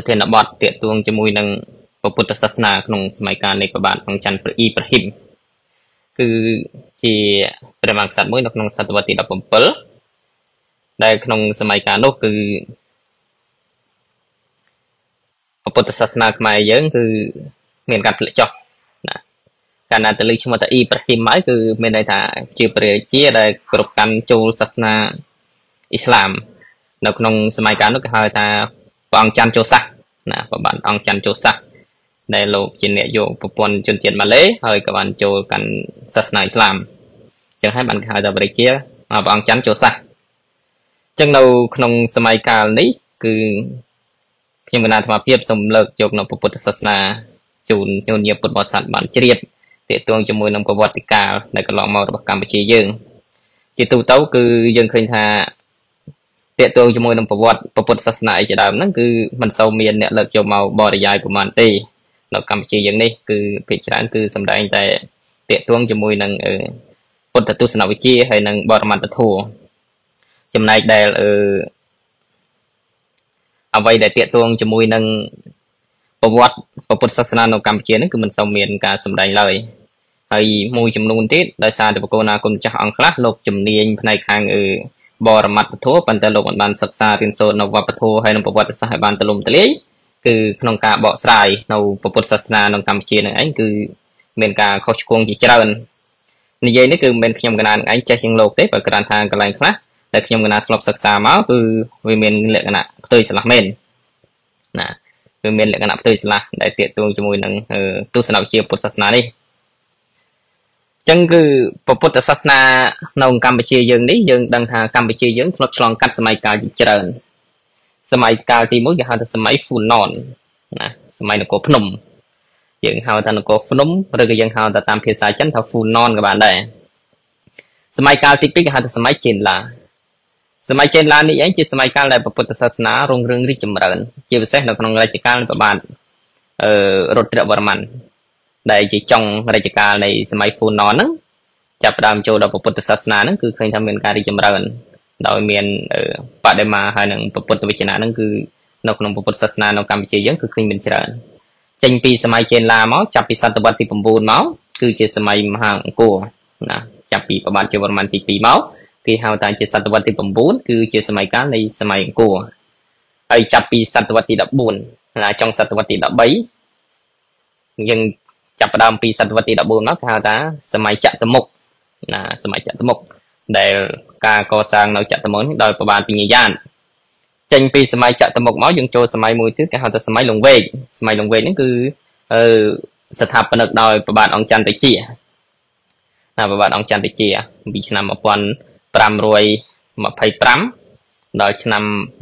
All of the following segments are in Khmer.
ប្រធានបទទាក់ទងជាមួយនឹងពុទ្ធសាសនាក្នុងសម័យកាលនៃព្រះបាទអង្គច័ន្ទព្រះអ៊ីប្រាហ៊ីមគឺជាព្រះមហាក្សត្រមួយនៅក្នុងសតវត្សទី17ដែលក្នុងសម័យកាលនោះគឺពុទ្ធសាសនាខ្មែរយើងគឺមានការធ្លាក់ចុះណាកាលណាតលីឈ្មោះថាអ៊ីប្រាហ៊ីមហើយគឺមានន័យថាជាព្រះរាជាដែលគ្រប់កាន់ចូលសាសនាអ៊ីស្លាមនៅក្នុងសម័យកាលនោះគេហៅថាព្រះអង្គច័ន្ទចូលសាសណាព្រះបាទអង្គច័ន្ទចូលសាសដែលលោកជាអ្នកយកប្រព័ន្ធជនជាតិម៉ាឡេហើយក៏បានចូលកាន់សាសនាអ៊ីស្លាមអញ្ចឹងហើយបានគេហៅថាព្រះរាជាព្រះអង្គច័ន្ទចូលសាសអញ្ចឹងនៅក្នុងសម័យកាលនេះគឺខ្ញុំគណៈអាត្មាភាពសូមលើកយកនៅពុទ្ធសាសនាជូនញោមញាពុទ្ធបរិស័ទបានជ្រាបទាក់ទងជាមួយនឹងប្រវត្តិកាលដែលកន្លងមករបស់កម្ពុជាយើងជាទូទៅគឺយើងឃើញថាទាក់ទងជាមួយនឹងប្រវត្តិពុទ្ធសាសនាអីជាដើមហ្នឹងគឺមិនសូវមានអ្នកលើកយកមកបរិយាយប្រមាណទេនៅកម្ពុជាយើងនេះគឺភាគច្រើនគឺសម្ដែងតែទាក់ទងជាមួយនឹងពុទ្ធទស្សនវិជ្ជាហើយនិងបរមត្ថធម៌ចំណែកដែលអ្វីដែលទាក់ទងជាមួយនឹងប្រវត្តិពុទ្ធសាសនានៅកម្ពុជានេះគឺមិនសូវមានការសម្ដែងឡើយហើយមួយចំនួនទៀតដោយសារតែបកូនណាគុណចាស់អង្គខ្លះលោកជំនាញផ្នែកខាងបរមត្ថធម៌ប៉ុន្តែលោកមិនបានសិក្សារៀនសូត្រនៅវប្បធម៌ហើយនិងប្រវត្តិសាស្ត្រឲ្យបានទូលំទូលាយគឺក្នុងការបកស្រាយនៅពុទ្ធសាសនានៅកម្ពុជានឹងឯងគឺមានការខុសឆ្គងជាច្រើននិយាយនេះគឺមិនមែនខ្ញុំកណានឯងចេះជាងលោកទេបើគ្រាន់ថាកន្លែងខ្លះតែខ្ញុំកណាធ្លាប់សិក្សាមកគឺវាមានលក្ខណៈផ្ទុយឆ្លាស់មែនណាវាមានលក្ខណៈផ្ទុយឆ្លាស់ដែលទាក់ទងជាមួយនឹងទស្សនវិជ្ជាពុទ្ធសាសនានេះអញ្ចឹងគឺពុទ្ធសាសនានៅកម្ពុជាយើងនេះយើងដឹងថាកម្ពុជាយើងធ្លាប់ឆ្លងកាត់សម័យកាលជាច្រើនសម័យកាលទី1គេហៅថាសម័យហ្វូណនណាសម័យនគរភ្នំយើងហៅថានគរភ្នំឬក៏យើងហៅថាតាមភាសាចិនថាហ្វូណនក៏បានដែរសម័យកាលទី2គេហៅថាសម័យចេនឡាសម័យចេនឡានេះឯងជាសម័យកាលដែលពុទ្ធសាសនារុងរឿងរីកចម្រើនជាពិសេសនៅក្នុងរជ្ជកាលនៃព្រះបាទរុទ្រវរ្ម័នដែលជាចុងរជ្ជកាលនៃសម័យហ្វូណនហ្នឹងចាប់ផ្ដើមចូលដល់ពុទ្ធសាសនាហ្នឹងគឺឃើញថាមានការរីកចម្រើនដោយមានបដិមាហើយនឹងពុទ្ធវចនៈហ្នឹងគឺនៅក្នុងពុទ្ធសាសនានៅកម្ពុជាយើងគឺឃើញមានច្រើនចេញពីសម័យចេនឡាមកចាប់ពីសតវត្សទី9មកគឺជាសម័យមហាអង្គរណាចាប់ពីព្រះបាទជ័យវរ្ម័នទី2មកគេហៅថាជាសតវត្សទី9គឺជាសម័យកាលនៃសម័យអង្គរហើយចាប់ពីសតវត្សទី14ណាចុងសតវត្សទី13យើងចាប់ផ្ដើមពីសតវត្សទី14មកគេហៅថាសម័យចតុមុខណាសម័យចតុមុខដែលការកសាងនៅចតុមុខនេះដោយព្រះបាទពញ្ញាយ៉ាតចេញពីសម័យចតុមុខមកយើងចូលសម័យមួយទៀតគេហៅថាសម័យលង្វែកសម័យលង្វែកនេះគឺស្ថាបនិកដោយព្រះបាទអង្គច័ន្ទតិជាណាព្រះបាទអង្គច័ន្ទតិជាពីឆ្នាំ1525ដល់ឆ្នាំ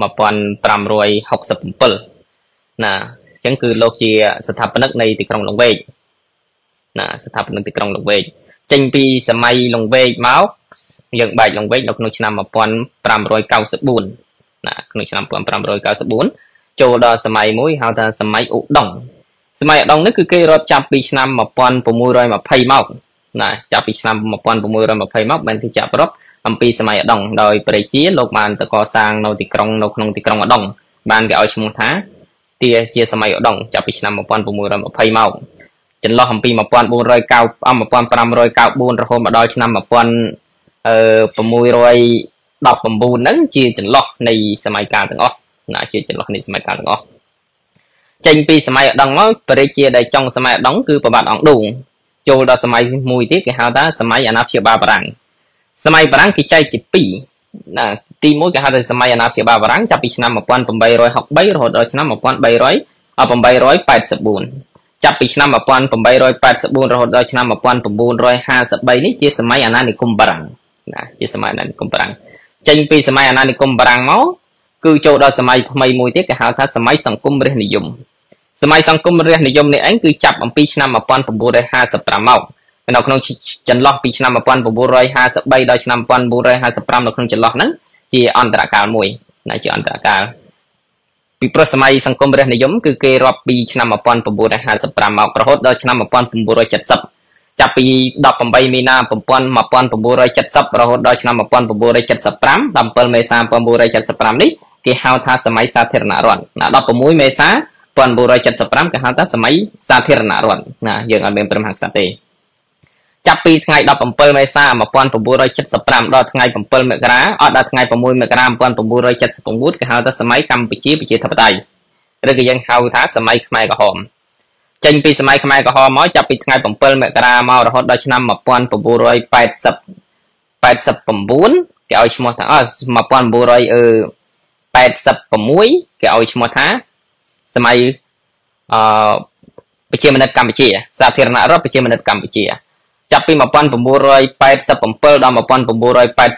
1567ណាអញ្ចឹងគឺលោកជាស្ថាបនិកនៃទីក្រុងលង្វែកណាស្ថាបនិកទីក្រុងលង្វែកចេញពីសម័យលង្វែកមកយើងបែកលង្វែកនៅក្នុងឆ្នាំ1594ណាក្នុងឆ្នាំ1594ចូលដល់សម័យមួយហៅថាសម័យឧដុង្គសម័យឧដុង្គនេះគឺគេរាប់ចាប់ពីឆ្នាំ1620មកណាចាប់ពីឆ្នាំ1620មកបានគេចាប់រាប់អំពីសម័យឧដុង្គដោយព្រះរាជាលោកបានទៅកសាងនៅទីក្រុងនៅក្នុងទីក្រុងឧដុង្គបានគេឲ្យឈ្មោះថាជាសម័យឧដុង្គចាប់ពីឆ្នាំ1620មកចន្លោះអំពី1594រហូតមកដល់ឆ្នាំ1619ហ្នឹងជាចន្លោះនៃសម័យកាលទាំងអស់ណាជាចន្លោះនៃសម័យកាលទាំងអស់ចេញពីសម័យឧដុង្គមកព្រះរាជាដែលចុងសម័យឧដុង្គគឺព្រះបាទអង្គឌូងចូលដល់សម័យមួយទៀតគេហៅថាសម័យអាណាព្យាបាលបារាំងសម័យបារាំងគេចែកជា2ណាទី1គេហៅថាសម័យអាណាព្យាបាលបារាំងចាប់ពីឆ្នាំ1863រហូតដល់ឆ្នាំ1884ចាប់ពីឆ្នាំ1884រហូតដល់ឆ្នាំ1953នេះជាសម័យអាណានិគមបារាំងណាជាសម័យអាណានិគមបារាំងចេញពីសម័យអាណានិគមបារាំងមកគឺចូលដល់សម័យថ្មីមួយទៀតគេហៅថាសម័យសង្គមរាស្ត្រនិយមសម័យសង្គមរាស្ត្រនិយមនេះឯងគឺចាប់អំពីឆ្នាំ1955មកនៅក្នុងចន្លោះពីឆ្នាំ1953ដល់ឆ្នាំ1955នៅក្នុងចន្លោះហ្នឹងជាអន្តរកាលមួយណាជាអន្តរកាលពីព្រោះសម័យសង្គមរាស្ត្រនិយមគឺគេរាប់ពីឆ្នាំ1955មករហូតដល់ឆ្នាំ1970ចាប់ពី18មីនា1970រហូតដល់ឆ្នាំ1975 17មេសា1975នេះគេហៅថាសម័យសាធារណរដ្ឋណា16មេសា 1975គេហៅថាសម័យសាធារណរដ្ឋណាយើងអត់មានព្រមហក្សត្រទេចាប់ពីថ្ងៃ17មេសា1975ដល់ថ្ងៃ7មករាអត់ដល់ថ្ងៃ6មករា1979គេហៅថាសម័យកម្ពុជាប្រជាធិបតេយ្យឬក៏យើងហៅថាសម័យខ្មែរក្រហមចេញពីសម័យខ្មែរក្រហមមកចាប់ពីថ្ងៃ7មករាមករហូតដល់ឆ្នាំ1989គេឲ្យឈ្មោះថា1986គេឲ្យឈ្មោះថាសម័យប្រជាមានិតកម្ពុជាសាធារណរដ្ឋប្រជាមានិតកម្ពុជាចាប់ពី1987ដល់1989ឬក៏ដល់1991នេះគេ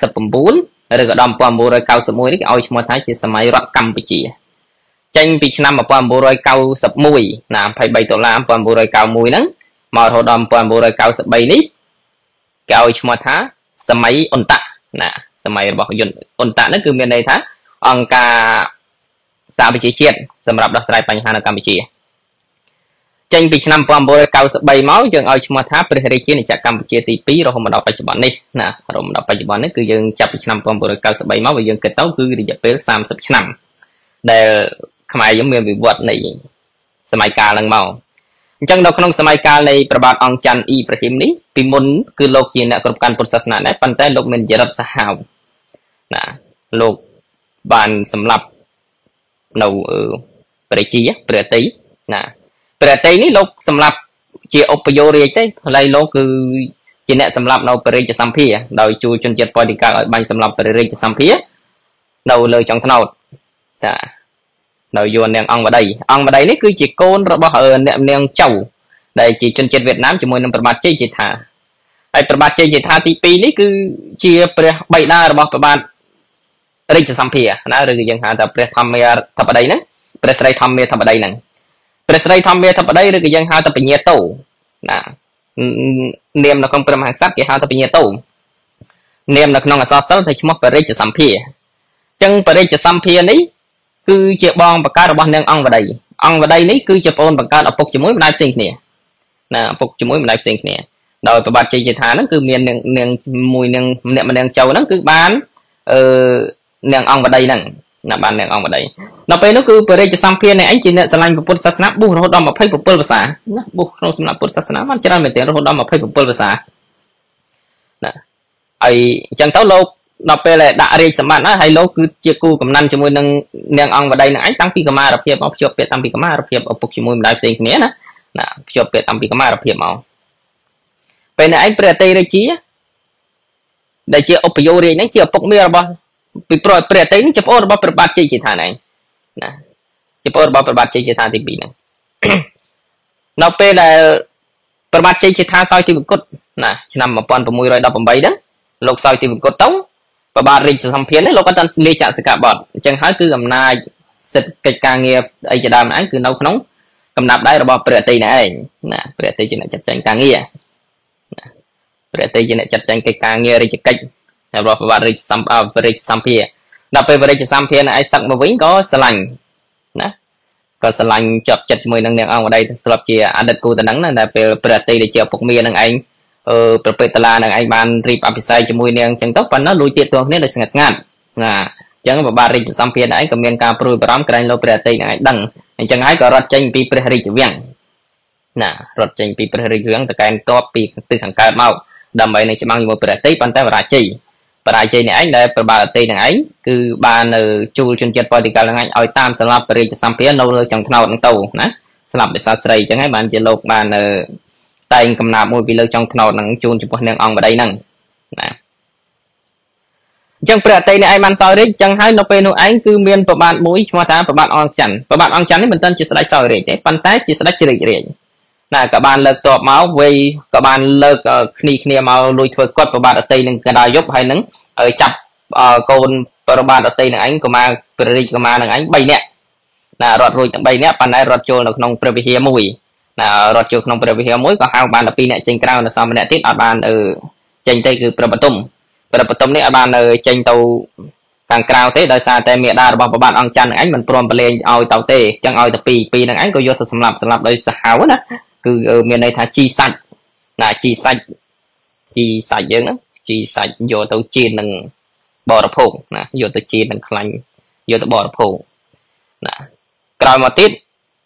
ឲ្យឈ្មោះថាជាសម័យរដ្ឋកម្ពុជាចេញពីឆ្នាំ1991ណា23ដុល្លារ1991ហ្នឹងមករហូតដល់1993នេះគេឲ្យឈ្មោះថាសម័យអ៊ុនតាក់ណាសម័យរបស់យន្តអ៊ុនតាក់ហ្នឹងគឺមានន័យថាអង្គការសហប្រជាជាតិសម្រាប់ដោះស្រាយបញ្ហានៅកម្ពុជាចេញពីឆ្នាំ1993មកយើងឲ្យឈ្មោះថាព្រះរាជាណាចក្រកម្ពុជាទី2រហូតមកដល់បច្ចុប្បន្ននេះណារហូតមកដល់បច្ចុប្បន្ននេះគឺយើងចាប់ពីឆ្នាំ1993មកបើយើងគិតទៅគឺរយៈពេល30ឆ្នាំដែលខ្មែរយើងមានវិវត្តនៃសម័យកាលហ្នឹងមកអញ្ចឹងនៅក្នុងសម័យកាលនៃព្រះបាទអង្គច័ន្ទអ៊ីប្រាហ៊ីមនេះពីមុនគឺលោកជាអ្នកគ្រប់កាន់ពុទ្ធសាសនាដែរប៉ុន្តែលោកមានចរិតសាហាវណាលោកបានសម្លាប់នៅព្រះជាព្រះតីណាព្រះតីនេះលោកសម្លាប់ជាឧបយោរាជទេហើយលោកគឺជាអ្នកសម្លាប់នៅព្រះរាជសម្ភារដោយជួលជនជាតិប៉ូទុយហ្គាល់ឲ្យបាញ់សម្លាប់ព្រះរាជសម្ភារនៅលើចុងថ្នោតចានៅយួននាងអង្គបតីនេះគឺជាកូនរបស់អ្នកនាងចៅដែលជាជនជាតិវៀតណាមជាមួយនឹងព្រះបាទជ័យជេដ្ឋាហើយព្រះបាទជ័យជេដ្ឋាទី2នេះគឺជាព្រះបិតារបស់ព្រះបាទរាជសម្ភារណាឬយើងហៅថាព្រះធម្មាធិបតីហ្នឹងព្រះស្រីធម្មាធិបតីហ្នឹងព្រះស្រីធម្មាធិបតីឬក៏យើងហៅថាបញ្ញាតោណានាមនៅក្នុងព្រះមហាក្សត្រគេហៅថាបញ្ញាតោនាមនៅក្នុងអក្សរសិល្ប៍ថាឈ្មោះព្រះរាជសម្ភារអញ្ចឹងព្រះរាជសម្ភារនេះគឺជាបងបង្កើតរបស់នាងអង្គវតីនេះគឺជាប្អូនបង្កើតឪពុកជាមួយម្ដាយផ្សេងគ្នាណាឪពុកជាមួយម្ដាយផ្សេងគ្នាដោយប្របាទជ័យជេដ្ឋាហ្នឹងគឺមាននាងមួយនាងម្នាក់ម្នាក់ចៅហ្នឹងគឺបាននាងអង្គវតីហ្នឹងណាបាននាងអង្គវតីដល់ពេលនោះគឺព្រះរាជសម្ភារនេះឯងជាអ្នកស្រឡាញ់ពុទ្ធសាសនាបុះរហូតដល់27ភាសាណាបុះក្នុងសំណាក់ពុទ្ធសាសនាបានច្រើនមែនទែនរហូតដល់27ភាសាណាហើយអញ្ចឹងទៅលោកដល់ពេលដាក់រាជសម្បត្តិណាហើយលោកគឺជាគូកំណាន់ជាមួយនឹងនាងអង្គវតីនឹងឯងតាំងពីកម្មារភាពមកភ្ជាប់ពាក្យតាំងពីកម្មារភាពឪពុកជាមួយម្ដាយផ្សេងគ្នាណាភ្ជាប់ពាក្យតាំងពីកម្មារភាពមកពេលនេះឯងព្រះអតីរាជាដែលជាឧបយោរាជហ្នឹងជាឪពុកមារបស់ពីព្រោះព្រះអតីនេះជាប្អូនរបស់ព្រះបាទជ័យជេដ្ឋាហ្នឹងណាជាប្អូនរបស់ព្រះបាទជ័យជេដ្ឋាទី2ហ្នឹងនៅពេលដែលព្រះបាទជ័យជេដ្ឋាសោយទីវង្គតណាឆ្នាំ1618ហ្នឹងលោកសោយទីវង្គតទៅព្រះបាទរាជសម្ភារនេះលោកក៏តាន់លាចាកសិក្ខាបទអញ្ចឹងហើយគឺអំណាចសិទ្ធិកិច្ចការងារអីជាដើមហ្នឹងគឺនៅក្នុងកំណាប់ដៃរបស់ព្រះអតីនេះឯងណាព្រះអតីជាអ្នកចាត់ចែងការងារណាព្រះអតីជាអ្នកចាត់ចែងកិច្ចការងាររាជកិច្ចរបស់ព្រះបាទរាជសម្ភារដល់ពេលព្រះរាជសម្ភារនេះឯងសឹកមកវិញក៏ស្រឡាញ់ណាក៏ស្រឡាញ់ជាប់ចិត្តជាមួយនឹងនាងអង្គវតីស្លាប់ជាអតីតគូតំណឹងណាដែលពេលព្រះអតីដែលជាឪពុកមានឹងឯងប្រពេតតាឡានឹងឯងបានរៀបអភិសេកជាមួយនាងអញ្ចឹងទៅប៉ុន្តែលួចទៀតទងគ្នាដោយស្ងាត់ណាអញ្ចឹងព្រះបាទរាជសម្ភារនេះឯងក៏មានការព្រួយបារម្ភក្រែងលោកព្រះអតីនឹងឯងដឹងអញ្ចឹងហើយក៏រត់ចេញពីព្រះរាជវាំងណារត់ចេញពីព្រះរាជវាំងទៅកែនតបពីទិសខាងកើតមកដើម្បីនឹងច្បាំងជាមួយព្រះអតីប៉ុន្តែបរាជ័យនេះឯងដែលព្រះបាទអតីនឹងឯងគឺបានជួលជនជាតិប៉ូទុយហ្គាល់នឹងឯងឲ្យតាមសម្លាប់ព្រះរាជសម្ភារនៅលើចុងថ្នោតហ្នឹងទៅណាស្លាប់ដោយសារស្រីអញ្ចឹងហើយបានជាលោកបានតែងកំណាប់មួយពីលើចុងថ្នោតហ្នឹងជូនចំពោះនាងអង្គបតីហ្នឹងណាអញ្ចឹងព្រះអតីនេះឯងបានសោយរាជអញ្ចឹងហើយនៅពេលនោះឯងគឺមានប្របាទមួយឈ្មោះថាប្របាទអង្គច័ន្ទនេះមិនទាន់ជាស្ដេចសោយរាជទេប៉ុន្តែជាស្ដេចជ្រាចណាក៏បានលើកតបមកវ័យក៏បានលើកគ្នាមកលួចធ្វើគាត់ប្របាទអតីនឹងកណ្ដាលយប់ហើយនឹងចាប់កូនប្របាទអតីនឹងឯងកុមារព្រះរាជកុមារនឹងឯង3នាក់ណារត់រួចទាំង3នាក់ប៉ុន្តែរត់ចូលនៅក្នុងព្រះវិហារមួយណារត់ចូលក្នុងព្រះវិហារមួយក៏ហៅបានតែ2នាក់ចេញក្រៅនៅសមម្នាក់ទៀតអត់បានចេញទៅគឺព្រះបទុមនេះអត់បានចេញទៅខាងក្រៅទេដោយសារតែមេដារបស់ប្របាទអង្គច័ន្ទនឹងឯងមិនព្រមប្រឡែងឲ្យទៅទេអញ្ចឹងឲ្យតែពីរនឹងឯងក៏យកទៅសម្លាប់ដោយសាហាវណាគឺមានន័យថាជីសាច់ណាជីសាច់យើងហ្នឹងជីសាច់យកទៅជៀននឹងបរិភោគណាយកទៅជៀននឹងខ្លាញ់យកទៅបរិភោគណាក្រោយមកទៀត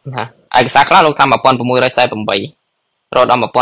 ណាឯកសារខ្លះលោកថា1648រហូតដល់1658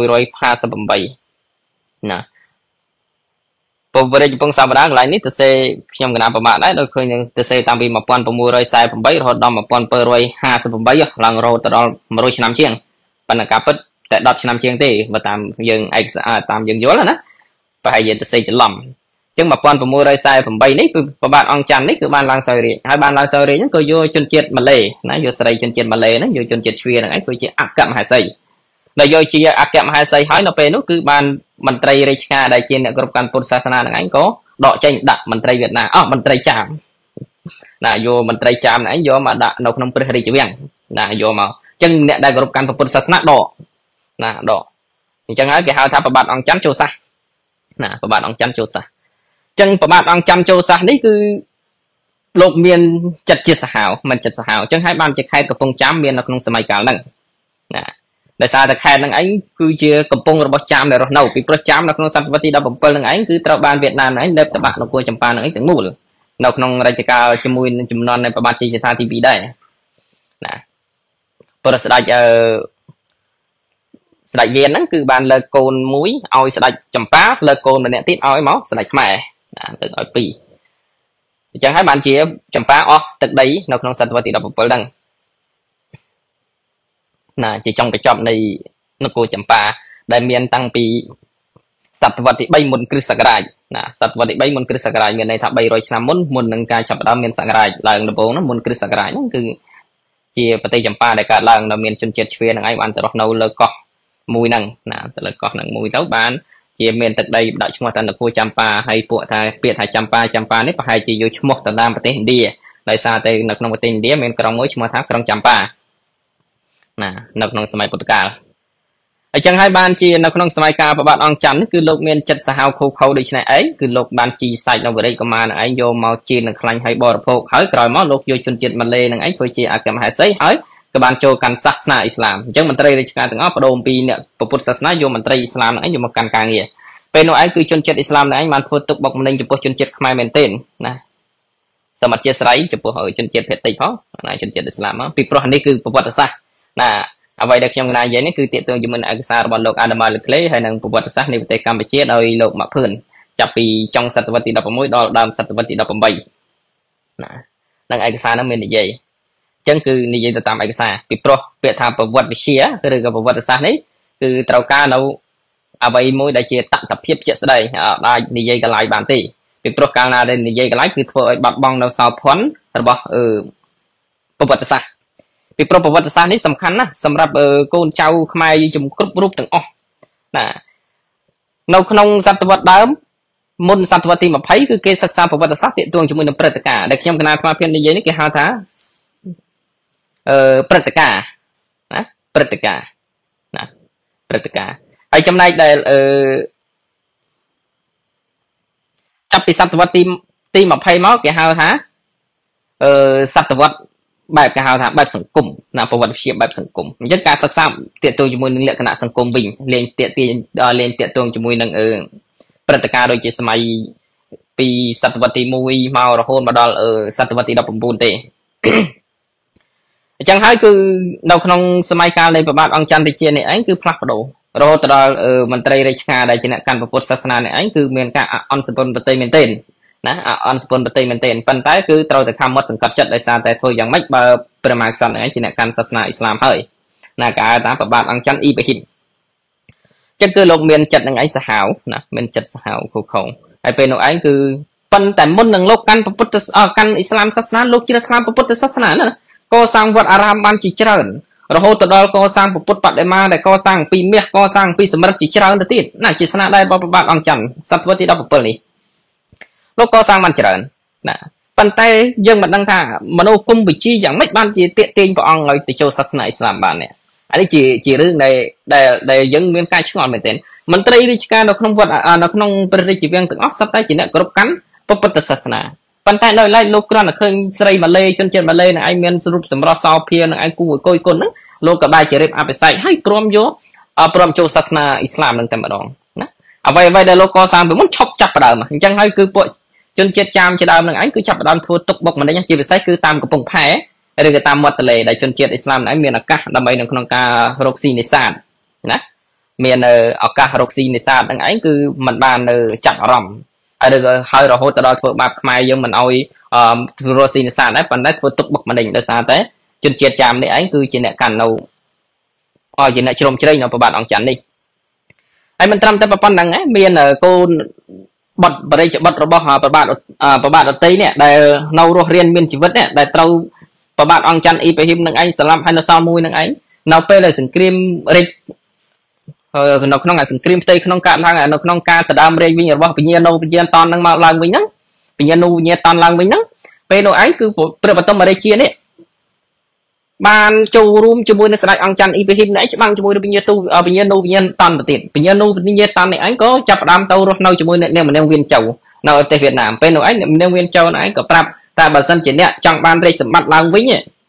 ណាពវរិជពងសាវតាកន្លែងនេះទៅសេខ្ញុំកណាប្រមាថដែរដូចឃើញទៅសេតាំងពី1648រហូតដល់1758ឡើងរហូតដល់100ឆ្នាំជាងប៉ុន្តែការពិតតែ10ឆ្នាំជាងទេបើតាមយើងឯកសារតាមយើងយល់ណាប្រហែលយើងទៅសេច្រឡំអញ្ចឹង1648នេះគឺប្របាទអង្គច័ន្ទនេះគឺបានឡើងសោយរាជហើយបានឡើងសោយរាជហ្នឹងក៏យកជនជាតិម៉ាឡេណាយកស្រីជនជាតិម៉ាឡេហ្នឹងយកជនជាតិជ្វាហ្នឹងឯងធ្វើជាអគ្គមហេសីដែលយកជាអគ្គមហេសីហើយនៅពេលនោះគឺបានមន្ត្រីរាជការដែលជាអ្នកគ្រប់គ្រងពុទ្ធសាសនាហ្នឹងឯងក៏ដកចេញដាក់មន្ត្រីវៀតណាមមន្ត្រីចាមណាយកមន្ត្រីចាមហ្នឹងឯងយកមកដាក់នៅក្នុងព្រះរាជវាំងណាយកមកអញ្ចឹងអ្នកដែលគ្រប់គ្រងពុទ្ធសាសនាដកណាដកអញ្ចឹងហើយគេហៅថាប្របាទអង្គច័ន្ទចូលសាសណាប្របាទអង្គច័ន្ទចូលសាសអញ្ចឹងប្របាទអង្គច័ន្ទចូលសាសនេះគឺលោកមានចិត្តជាសាហាវមិនចិត្តសាហាវអញ្ចឹងហើយបានជាខេត្តកំពង់ចាមមាននៅក្នុងសម័យកាលហ្នឹងណាដោយសារតែខេត្តហ្នឹងឯងគឺជាកំពង់របស់ចាមដែលរស់នៅពីព្រោះចាមនៅក្នុងសតវត្សទី17ហ្នឹងឯងគឺត្រូវបានវៀតណាមហ្នឹងឯងលេបតបាក់នគរចម្ប៉ាហ្នឹងឯងទាំងមូលនៅក្នុងរជ្ជកាលជាមួយនឹងចំនួននៃប្របាទជ័យជេដ្ឋាទី2ដែរណាព្រោះស្ដេចស្ដេចវៀនហ្នឹងគឺបានលើកកូនមួយឲ្យស្ដេចចម្ប៉ាលើកកូនម្នាក់ទៀតឲ្យមកស្ដេចខ្មែរណាលើកឲ្យពីរអញ្ចឹងហើយបានជាចម្ប៉ាអស់ទឹកដីនៅក្នុងសតវត្សទី17ហ្នឹងណាជាចុងបញ្ចប់នៃនគរចម្ប៉ាដែលមានតាំងពីសតវត្សទី3មុនគ្រិស្តសករាជណាសតវត្សទី3មុនគ្រិស្តសករាជមានន័យថា300ឆ្នាំមុននឹងការចាប់ផ្ដើមមានសករាជឡើងដំបូងហ្នឹងមុនគ្រិស្តសករាជហ្នឹងគឺជាប្រទេសចម្ប៉ាដែលកើតឡើងដែលមានជនជាតិជ្វាហ្នឹងឯងបានទៅរស់នៅលើកោះមួយហ្នឹងណាទៅលើកោះហ្នឹងមួយទៅបានជាមានទឹកដីដាក់ឈ្មោះថានគរចម្ប៉ាហើយពួកថាពាក្យថាចម្ប៉ានេះប្រហែលជាយកឈ្មោះទៅតាមប្រទេសឥណ្ឌាដោយសារតែនៅក្នុងប្រទេសឥណ្ឌាមានក្រុងមួយឈ្មោះថាក្រុងចម្ប៉ាណានៅក្នុងសម័យពុទ្ធកាលអញ្ចឹងហើយបានជានៅក្នុងសម័យកាលព្រះបាទអង្គច័ន្ទគឺលោកមានចិត្តសាហាវខូខើដូច្នេះឯងគឺលោកបានជីសាច់នៅវរិយកុមារនឹងឯងយកមកជៀននឹងខ្លាញ់ឲ្យបរិភោគហើយក្រោយមកលោកយកជនជាតិម៉ាឡេនឹងឯងធ្វើជាអគ្គមហេសីហើយក៏បានចូលកាន់សាសនាអ៊ីស្លាមអញ្ចឹងមន្ត្រីរាជការទាំងអស់បដូរអំពីអ្នកពុទ្ធសាសនាយកមន្ត្រីអ៊ីស្លាមនឹងឯងយកមកកាន់ការងារពេលនោះឯងគឺជនជាតិអ៊ីស្លាមនឹងឯងបានធ្វើទុកបុកម្នេញចំពោះជនជាតិខ្មែរមែនទែនណាសូមអធិស្ឋានចំពោះជនជាតិភាគតិចផងណាជនជាតិអ៊ីស្លាមពីព្រោះនេះគឺប្រវត្តិសាស្ត្រណាអ្វីដែលខ្ញុំនិយាយនេះគឺទាក់ទងជាមួយនឹងឯកសាររបស់លោកអាដាម លឺក្លេហើយនិងប្រវត្តិសាស្ត្រនៃប្រទេសកម្ពុជាដោយលោកម៉ាក់ភឿនចាប់ពីចុងសតវត្សទី16ដល់ដើមសតវត្សទី18ណានឹងឯកសារនោះមាននិយាយអញ្ចឹងគឺនិយាយទៅតាមឯកសារពីព្រោះពាក្យថាប្រវត្តិវិទ្យាឬក៏ប្រវត្តិសាស្ត្រនេះគឺត្រូវការនៅអ្វីមួយដែលជាតថភាពជាក់ស្ដែងអាចនិយាយកន្លែងបានទេពីព្រោះកាលណាដែលនិយាយកន្លែងគឺធ្វើឲ្យបាត់បង់នៅសោភ័ណ្ឌរបស់ប្រវត្តិសាស្ត្រពីប្រវត្តិសាស្ត្រនេះសំខាន់ណាស់សម្រាប់កូនចៅខ្មែរជំគ្រប់រូបទាំងអស់ណានៅក្នុងសតវត្សដើមមុនសតវត្សទី20គឺគេសិក្សាប្រវត្តិសាស្ត្រទាក់ទងជាមួយនឹងព្រឹត្តិការណ៍ដែលខ្ញុំកណាអាត្មាភាពនិយាយនេះគេហៅថាព្រឹត្តិការណ៍ណាព្រឹត្តិការណ៍ណាព្រឹត្តិការណ៍ហើយចំណែកដែលចាប់ពីសតវត្សទី20មកគេហៅថាសតវត្សបែបគេហៅថាបែបសង្គមណាប្រវត្តិវិទ្យាបែបសង្គមអញ្ចឹងការសិក្សាទាក់ទងជាមួយនឹងលក្ខណៈសង្គមវិញលេងទាក់ទងជាមួយនឹងព្រឹត្តិការណ៍ដូចជាសម័យពីសតវត្សទី1មករហូតមកដល់សតវត្សទី19ទេអញ្ចឹងហើយគឺនៅក្នុងសម័យកាលនៃព្រះបាទអង្គច័ន្ទរាជានេះឯងគឺផ្លាស់ប្ដូររហូតដល់មន្ត្រីរាជការដែលជាអ្នកកាន់ពុទ្ធសាសនានេះឯងគឺមានការអន់សពុនប្រតិមែនទែនណាអន់សពុនប្រតិមែនទែនប៉ុន្តែគឺត្រូវតែខំមាត់សង្កត់ចិត្តដោយសារតែធ្វើយ៉ាងម៉េចបើព្រះមហាក្សត្រនេះជាអ្នកកាន់សាសនាអ៊ីស្លាមហើយណាគេហៅថាព្រះបាទអង្គច័ន្ទអ៊ីប៊ីហ៊ីមចឹងគឺលោកមានចិត្តនឹងឯងសាហាវណាមានចិត្តសាហាវខូខើហើយពេលនោះឯងគឺប៉ុន្តែមុននឹងលោកកាន់ពុទ្ធកាន់អ៊ីស្លាមសាសនាលោកជ្រះថ្លាពុទ្ធសាសនាណាកសាងវត្តអារាមបានជាច្រើនរហូតទៅដល់កសាងពុទ្ធបដិមាដែលកសាងពីមាសកសាងពីសម្រិទ្ធជាច្រើនទៅទៀតណាជាស្នាដៃរបស់ព្រះបាទអង្គច័ន្ទសតវត្សទី17នេះលោកកសាងបានច្រើនណាប៉ុន្តែយើងមិនដឹងថាមនោគមវិជ្ជាយ៉ាងម៉េចបានជាទាក់ទាញព្រះអង្គឲ្យទៅចូលសាសនាអ៊ីស្លាមបាននេះអានេះជារឿងដែលយើងមានការឆ្ងល់មែនទែនមន្ត្រីរាជការនៅក្នុងវត្តនៅក្នុងព្រះរាជវាំងទាំងអស់សុទ្ធតែជាអ្នកគោរពកាន់ពុទ្ធសាសនាប៉ុន្តែដោយឡែកលោកគ្រាន់តែឃើញស្រីម៉ាឡេជនជាតិម៉ាឡេនឹងឯងមានរូបសម្រស់សោភានឹងឯងគួរឲ្យកយគុណហ្នឹងលោកក៏បានជារៀបអភិសេកហើយព្រមចូលសាសនាអ៊ីស្លាមនឹងតែម្ដងណាអ្វីដែលលោកកសាងពីមុនឈប់ចាប់ផ្ដើមអញ្ចឹងហើយគឺពួកជនជាតិចាមជាដើមនឹងឯងគឺចាប់ផ្ដើមធ្វើទុកបុកម្នេញជាពិសេសគឺតាមកំពង់ផែឬក៏តាមមាត់ទន្លេដែលជនជាតិអ៊ីស្លាមហ្នឹងមានឱកាសដើម្បីនៅក្នុងការរកស៊ីនេសាទណាមានឱកាសរកស៊ីនេសាទហ្នឹងឯងគឺมันបាននៅចាប់អារម្មណ៍ហើយឬក៏ហើយរហូតទៅដល់ធ្វើបាបខ្មែរយើងមិនអោយរកស៊ីនេសាទដែរប៉ុន្តែធ្វើទុកបុកម្នេញដោយសារតែជនជាតិចាមនេះឯងគឺជាអ្នកកាន់នៅជាអ្នកជ្រោមជ្រែងនៅប្របាទអង្គច័ន្ទនេះហើយមិនត្រឹមតែប៉ុណ្្នឹងឯងមានកូនបត់បរិជ្ជបត់របស់ប្របាទអតីនេះដែលនៅរស់រៀនមានជីវិតនេះដែលត្រូវប្របាទអង្គច័ន្ទអ៊ីប្រាហ៊ីមនឹងឯងស្លាប់ហើយនៅសល់មួយនឹងឯងនៅពេលដែលសង្គ្រាមរិចនៅក្នុងសង្គ្រាមផ្ទៃក្នុងកើតឡើងនៅក្នុងការដណ្ដើមរាជវិញរបស់ពញ្ញាណូពញ្ញាតននឹងមកឡើងវិញហ្នឹងពញ្ញាណូពញ្ញាតនឡើងវិញហ្នឹងពេលនោះឯងគឺព្រះបរមរាជានេះបានចូលរួមជាមួយនឹងស្ដេចអង្គច័ន្ទអ៊ីប្រាហ៊ីមនេះច្បាំងជាមួយនឹងពញ្ញាណូពញ្ញាតនទៅទៀតពញ្ញាណូពញ្ញាតននេះឯងក៏ចាប់ផ្ដើមទៅរស់នៅជាមួយអ្នកម្នាក់វៀនចៅនៅប្រទេសវៀតណាមពេលនោះឯងម្នាក់វៀនចៅនោះឯងក៏ប្រាប់តែបើសិនជាអ្នកចង់បានរាជសម្បត្តិឡើងវិញ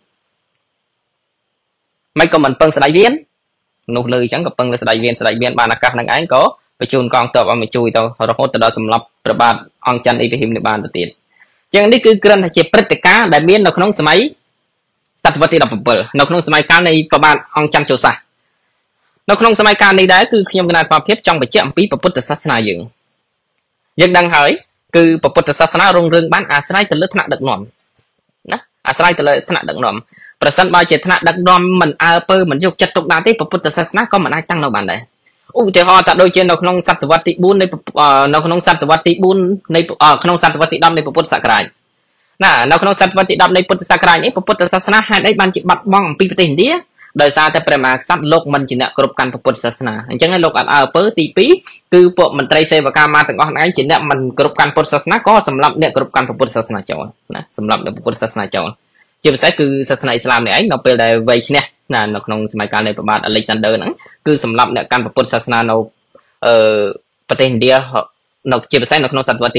មិនក៏មិនពឹងស្ដេចវៀននោះលើអញ្ចឹងក៏ពឹងលើស្ដេចវៀនបានឱកាសនឹងឯងក៏បញ្ជូនកងទ័ពឲ្យមកជួយទៅរហូតទៅដល់សម្លាប់ព្រះបាទអង្គច័ន្ទអ៊ីប្រាហ៊ីមនេះបានទៅទៀតអញ្ចឹងនេះគឺគ្រាន់តែជាព្រឹត្តិការណ៍ដែលមាននៅក្នុងសម័យសតវត្សទី17នៅក្នុងសម័យកាលនៃព្រះបាទអង្គច័ន្ទចូលសាសនៅក្នុងសម័យកាលនេះដែរគឺខ្ញុំគណៈស្មារតីចង់បញ្ជាក់អំពីពុទ្ធសាសនាយើងដឹងហើយគឺពុទ្ធសាសនារុងរឿងបានអាស្រ័យទៅលើថ្នាក់ដឹកនាំណាអាស្រ័យទៅលើថ្នាក់ដឹកនាំប្រសិនបើជាថ្នាក់ដឹកនាំមិនអើពើមិនយកចិត្តទុកដាក់ទេពុទ្ធសាសនាក៏មិនអាចតាំងនៅបានដែរឧទាហរណ៍ថាដូចជានៅក្នុងសតវត្សទី4នៃនៅក្នុងសតវត្សទី4នៃក្នុងសតវត្សទី10នៃពុទ្ធសករាជណានៅក្នុងសតវត្សទី10នៃពុទ្ធសករាជនេះពុទ្ធសាសនាហេតុអីបានជាបាត់បង់អំពីប្រទេសឥណ្ឌាដោយសារតែព្រះមហាក្សត្រលោកមិនជាអ្នកគ្រប់កាន់ពុទ្ធសាសនាអញ្ចឹងឯងលោកអត់អើពើទី2គឺពួកមន្ត្រីសេវកាមាទាំងអស់ហ្នឹងឯងជាអ្នកមិនគ្រប់កាន់ពុទ្ធសាសនាក៏សម្រាប់អ្នកគ្រប់កាន់ពុទ្ធសាសនាចោលណាសម្រាប់អ្នកពុទ្ធសាសនាចោលជាពិសេសគឺសាសនាអ៊ីស្លាមនេះឯងនៅពេលដែលវ័យឈ្នះណានៅក្នុងសម័យកាលនៃព្រះបាទអាឡិចសាន់ដឺហ្នឹងគឺសម្រាប់អ្នកកាន់ពុទ្ធសាសនានៅប្រទេសឥណ្ឌានៅជាពិសេសនៅក្នុងសតវត្សទី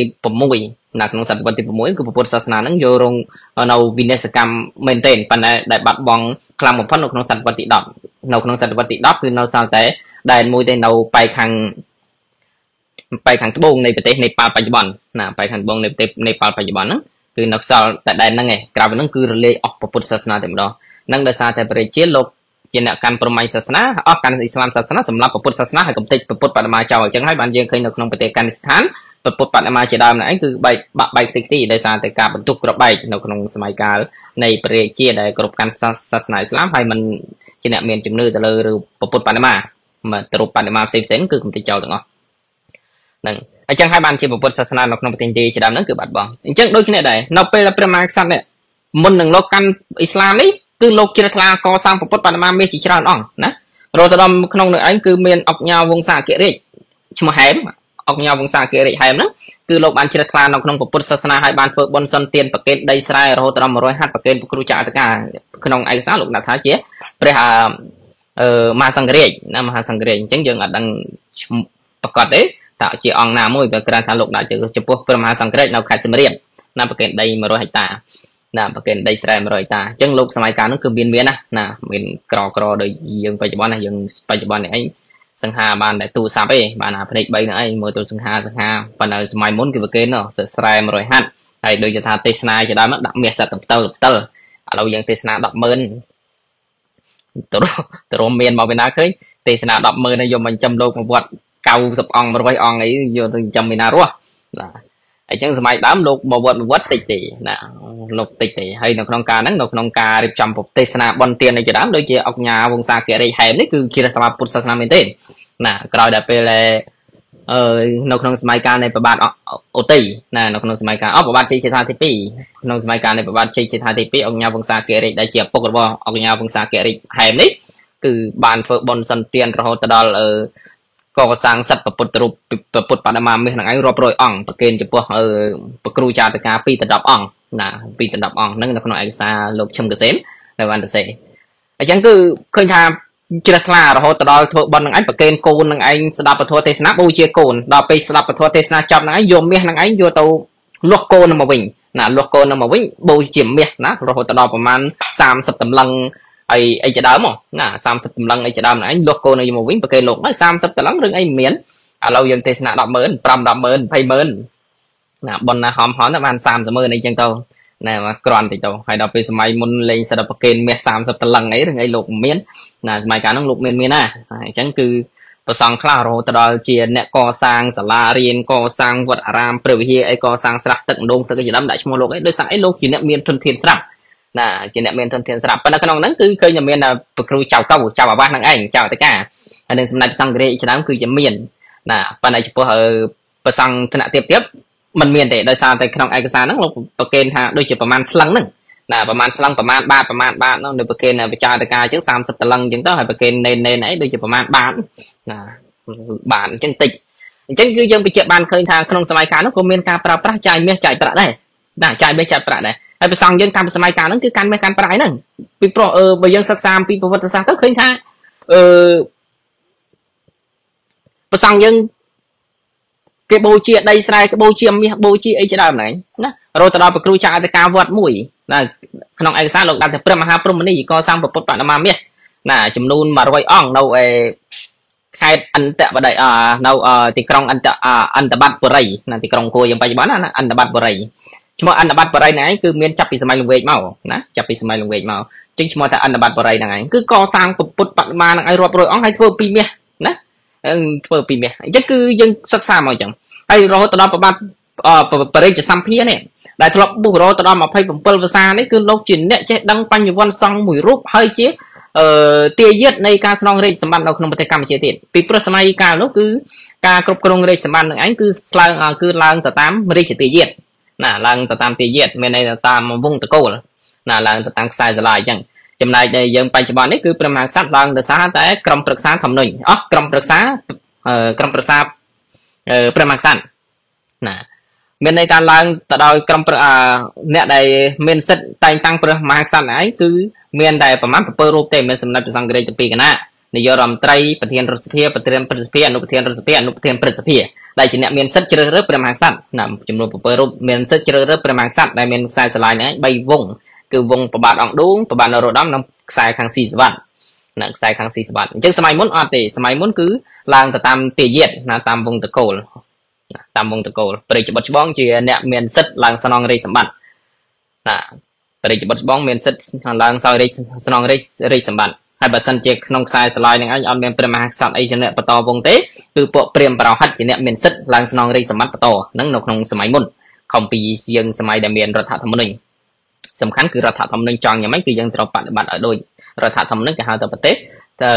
6នៅក្នុងសតវត្សទី6គឺពុទ្ធសាសនាហ្នឹងយករងនៅវិនិស្សកម្មមែនទែនប៉ុន្តែដែលបាត់បង់ខ្លាំងបំផុតនៅក្នុងសតវត្សទី10នៅក្នុងសតវត្សទី10គឺនៅសល់តែដែនមួយទេនៅប៉ែកខាងត្បូងនៃប្រទេសនេប៉ាល់បច្ចុប្បន្នណាប៉ែកខាងត្បូងនៃប្រទេសនេប៉ាល់បច្ចុប្បន្នហ្នឹងគឺនៅខ្សល់តែដែនហ្នឹងឯងក្រៅពីហ្នឹងគឺរលាយអស់ពុទ្ធសាសនាតែម្ដងហ្នឹងដោយសារតែព្រះជាលោកជាអ្នកកាន់ព្រហ្មញ្ញសាសនាអស់កាន់អ៊ីស្លាមសាសនាសម្រាប់ពុទ្ធសាសនាហើយកំទេចពុទ្ធបដិមាចោលអញ្ចឹងហើយបានយើងឃើញនៅក្នុងប្រទេសកានីស្ថានពុទ្ធបដិមាជាដើមហ្នឹងឯងគឺបាក់បែកតិចទីដោយសារតែការបន្ទុកក្របបែកនៅក្នុងសម័យកាលនៃព្រះជាដែលគ្រប់កាន់សាសនាអ៊ីស្លាមហើយមិនជាអ្នកមានជំនឿទៅលើឬពុទ្ធបដិមាមកទៅរូបបដិមាផ្សេងៗគឺកំទេចចោលទាំងអស់ហ្នឹងអញ្ចឹងហើយបានជាពុទ្ធសាសនានៅក្នុងប្រទេសឥណ្ឌាជាដើមហ្នឹងគឺបាត់បង់អញ្ចឹងដូចគ្នាដែរនៅពេលដែលព្រះមហាក្សត្រនេះមុននឹងលោកកាន់អ៊ីស្លាមនេះគឺលោកជ្រះថ្លាកសាងពុទ្ធបដិមាមាសជាច្រើនអង្គណារហូតដល់ក្នុងនោះឯងគឺមានអុកញ៉ាវង្សាអគ្គរាជឈ្មោះហែមអុកញ៉ាវង្សាអគ្គរាជហែមហ្នឹងគឺលោកបានជ្រះថ្លានៅក្នុងពុទ្ធសាសនាហើយបានធ្វើបុណ្យសន្តានប្រកេតដីស្រែរហូតដល់100ហត្ថប្រកេតគ្រូចក្រការក្នុងឯកសារលោកដាក់ថាជាព្រះមហាសង្ឃរាជណាមហាសង្ឃរាជអញ្ចឹងយើងអត់ដឹងប្រកាសទេតើជាអង្គណាមួយបើគ្រាន់ថាលោកដាក់ចំពោះព្រះមហាសង្ឃរាជនៅខេត្តសៀមរាបណាប្រកេតដី100ហិកតាណាប្រកេតដីស្រែ100ហិកតាអញ្ចឹងលោកសម័យកាលនោះគឺមានណាមានក្រដូចយើងបច្ចុប្បន្នណាយើងបច្ចុប្បន្ននេះឯងសង្ហាបានតែទូរស័ព្ទឯងបានអាភ្នែក3ហ្នឹងឯងមើលទៅសង្ហាប៉ុន្តែសម័យមុនគឺប្រកេតនោះស្រែ100ហត្ថហើយដូចថាទេសនាជាដើមដាក់មាសសត្វផ្តិលឥឡូវយើងទេសនា100000ទៅរមមានមកពីណាឃើញទេសនា100000ហើយយកមកចំលោកមកវត្ត90អង្គ100អង្គអីយកទៅចំពីណារស់ណាអញ្ចឹងសម័យដើមលោកមកវត្តតិចទេណាលោកតិចទេហើយនៅក្នុងការហ្នឹងនៅក្នុងការរៀបចំប្រទេសនាបនទាននេះជាដើមដូចជាអុកញ៉ាវង្សាគរិយហែមនេះគឺជារដ្ឋបាលពុទ្ធសាសនាមែនទេណាក្រោយដល់ពេលនៅក្នុងសម័យកាលនៃប្របាទអូតីណានៅក្នុងសម័យកាលប្របាទជ័យជេដ្ឋាទី2ក្នុងសម័យកាលនៃប្របាទជ័យជេដ្ឋាទី2អុកញ៉ាវង្សាគរិយដែលជាឪពុករបស់អុកញ៉ាវង្សាគរិយហែមនេះគឺបានធ្វើបុណ្យសន្តានរហូតដល់កសាងសិទ្ធិពុទ្ធរូបពុទ្ធបដិមាមាសហ្នឹងឯងរាប់រយអង្គប្រគេនចំពោះប្រគ្រូចាតការ2ទៅ10អង្គណា2ទៅ10អង្គហ្នឹងនៅក្នុងឯកសារលោកឈឹមកសេមដែលបានទៅសេអញ្ចឹងគឺឃើញថាជ្រះថ្លារហូតដល់ធ្វើបុណ្យហ្នឹងឯងប្រគេនកូនហ្នឹងឯងស្ដាប់ពធទេសនាបូជាកូនដល់ពេលស្ដាប់ពធទេសនាចប់ហ្នឹងឯងយកមាសហ្នឹងឯងយកទៅលាស់កូនហ្នឹងមកវិញណាលាស់កូនហ្នឹងមកវិញបូជាមាសណារហូតដល់ប្រហែល30តម្លឹងអីជាដើមណា30តម្លឹងអីជាដើមហ្នឹងឯងលាស់កូនឲ្យមកវិញប្រគេលោកហើយ30តម្លឹងរឿងអីមិនមានឥឡូវយើងទេសនា100000 5 100000 20000ណាប៉ុណ្ណាហំហន់បាន30000អីចឹងទៅ nè mà còn thì đâu hay đọc về máy môn lên sẽ đọc kênh mẹ xàm sập tờ lăng ấy rồi ngay lục miến nè máy cá nó lục miến miến à chẳng cứประสองคลาโรตลอดเจียนเนี่ยก่อสร้างศาลาเรียนก่อสร้างวัดอารามเปรียวเฮียไอ้ก่อสร้างสลักตึกดงตึกอย่างนั้นได้ชั่วโมงโลกไอ้โดยสายโลกจีเนี่ยมีทุนเทียนสลับน่ะจีเนี่ยมีทุนเทียนสลับปัญหาขนมนั้นคือเคยจะมีน่ะปกครูเจ้าเก่าเจ้าบ้านนั่งไอ้เจ้าตะก้าอันนึงสมัยประสองเกรย์ฉะนั้นคือจะมีน่ะปัญหาเฉพาะประสองถนัดเทียบเทียบมันมีแต่โดยสารแต่ขนมไอ้กษานั้นเราประเกณฑ์ฮะโดยเฉพาะประมาณสลังนึงน่ะประมาณสลังประมาณบาทนั่นโดยประเกณฑ์น่ะไปจ่ายตะก้าจึง30 ตะลังจึงต้องให้ประเกณฑ์ในไหนโดยเฉพาะประมาณบาทน่ะบ้านจังติจังคือยังไปเจ็บบ้านเคยทางขนมสมัยการนั้นก็มีการปราบปรามจ่ายเมียจ่ายประได้ได้จ่ายเมียจ่ายประได้ไอ้ภาษายังทำสมัยการนั้นคือการเมียการประได้นั่นปีโปรไปยังศึกษาปีประวัติศาสตร์ก็เคยทางภาษายังเก็บโบเชียได้ใส่เก็บโบเชียมีโบเชียไอ้จะได้ไหนนะเราตลอดไปครูจ่ายแต่การวัดมุ้ยนะขนมไอ้สารหลอกดันแต่เปรมหาพรหมนี่ก็สร้างประพฤติปฏิมาเมียนะจำนวนมาร้อยอ่องเราใครอันเตะบัดได้เราติกรองอันตบัดบรินั่นติกรองโกยังไปบ้านนั่นอันตบัดบริชั่วโมงอันตบัดบริไหนคือเมียนจับปีสมัยลงเวกเมานะจับปีสมัยลงเวกเมาจึงชั่วโมงแต่อันตบัดบรินั่นไงคือก่อสร้างปุตปัดมาไอ้รวบรวยอ่องให้ทั่วปีเมียนะทั่วปีเมียจะคือยังศึกษามาจังไอ้เราตลอดประมาณบริจะซ้ำเพี้ยเนี่ยได้ทลบบุกเราตลอดมาให้ผมเปิดภาษานี่คือโลกจินเนี่ยจะดังปัญญวันซองหมุยรูปให้เจ๊เตียยึดในการสนองเรื่องสมบัติเราขนมปฏิกรรมเฉติปีประสมัยการนู้คือการกรบกรองเรื่องสมบัตินั้นคือลางคือลางแต่ตามไม่ได้เตียยึดน่ะลางแต่ตามเตียยึดไม่ในตามวงตะโกนน่ะลางแต่ตามสายสลายจังจำนายในยังปัจจุบันนี้คือประมาณสักลางแต่สาแต่กรมปรึกษาทำหนึ่งกรมปรึกษากรมปรึกษาประมาณสั้นน่ะเมื่อในการลางแต่โดยกรมเนี่ยได้เมนเซตแต่งตั้งประมาณสั้นไหนคือเมียนได้ประมาณเปิดรูปเต็มเป็นสำนักประสังเกตจะปีกันนะในยอรำไตรประเทศรัสเซียประเทศรัสเซียอนุประเทศรัสเซียอนุประเทศรัสเซียได้จีเนี่ยเมียนเซตเจริญประมาณสั้นนำจำนวนเปิดรูปเมียนเซตเจริญประมาณสั้นได้เมียนสายสลายนี้ใบวงคือวงประบาดอ่องดุ้งประบาดนรดำนำสายขังสี่สบัดนะสายขังสี่สบัดจึงสมัยมุนอาติสมัยมุนคือลางแต่ตามเตียเย็ดนะตามวงตะโกลตามวงตะโกลปริจบัตบ้องจีเนี่ยเมียนเซตลางสนองเรสมบัตินะปริจบัตบ้องเมียนเซตลางซอยสนองเรสมบัติให้บัตรสัญเจกนองสายสลายในอันเมียนประมาณสัตว์ไอเจเนปตอวงเตคือปเปรียมปราหัดจีเนี่ยเมียนเซตลางสนองเรสมบัติปตอนั่งนกนองสมัยมุนคอมปียังสมัยเดเมียนรัฐธรรมนูญสำคัญคือรัฐธรรมนูญจองอย่างไม่คือยังตรปฏิบัติโดยรัฐธรรมนูญจะหาตัวประเทศ